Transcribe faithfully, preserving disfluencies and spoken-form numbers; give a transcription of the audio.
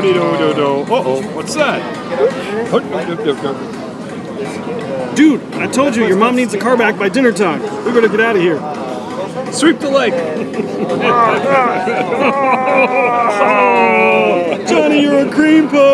Uh-oh, what's that? Dude, I told you, your mom needs the car back by dinner time. We better get out of here. Sweep the lake. Oh, Johnny, you're a cream puff.